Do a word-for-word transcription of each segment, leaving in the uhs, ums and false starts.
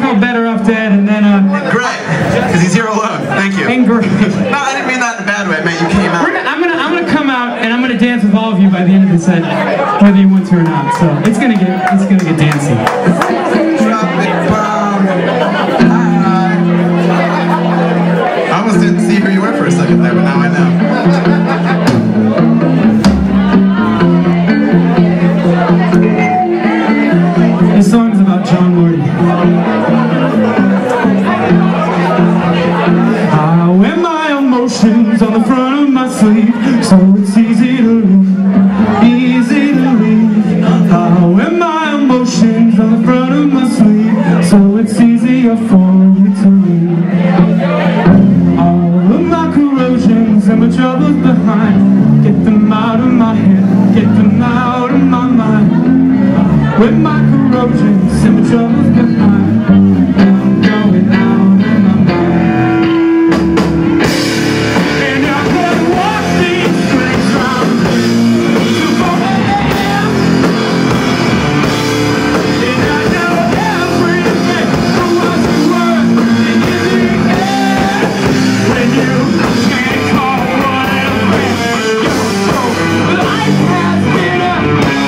called Better Off Dead, and then uh. Great, because he's here alone. Thank you. And great. No, I didn't mean that in a bad way. I meant you came out. We're gonna, I'm gonna I'm gonna come out and I'm gonna dance with all of you by the end of the set, whether you want to or not. So it's gonna get it's gonna get dancey. Tropic bomb. Hi. I almost didn't see who you were for a second there, but now I know. This song's about John Marty. I wear my emotions on the front of my sleeve, so it's easy to leave, easy to leave. I wear my emotions on the front of my sleeve, so it's easier for you to leave. All of my corrosions and my troubles behind, get them out of my head, get them out of my mind. With my corrosions and my troubles behind, I'm going out of my mind. And I could walk these streets round to four A M And I know everything for what you were in the air. When you can't call one a friend, your life has been a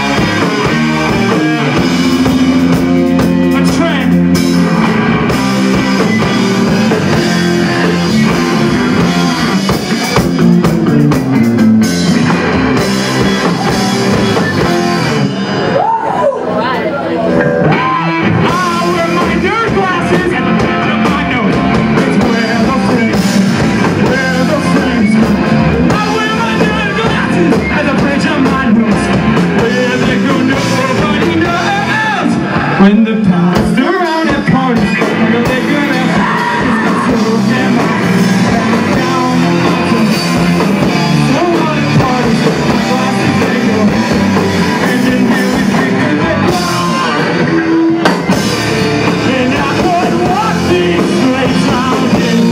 when the past around at parties, you're they gonna find so damn down the mountain. So what at parties, glasses they go, and then here we drinking they blow. And I could walk these streets round here,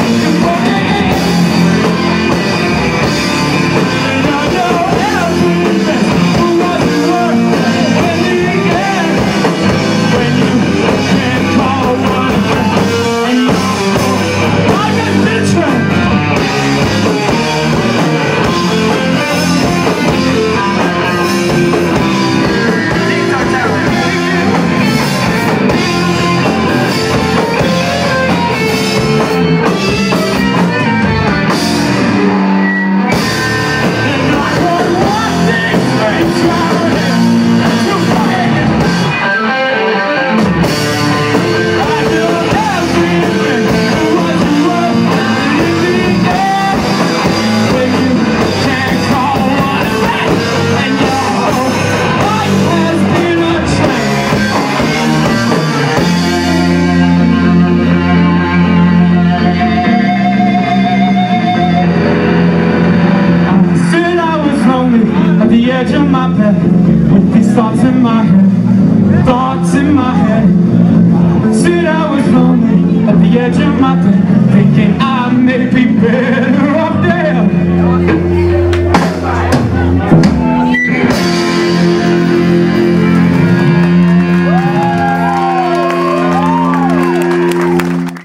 and I know everything for what you were in the end. When you can't call one and your life has been trapped. And I could walk these streets round here to find at the edge of my bed with these thoughts.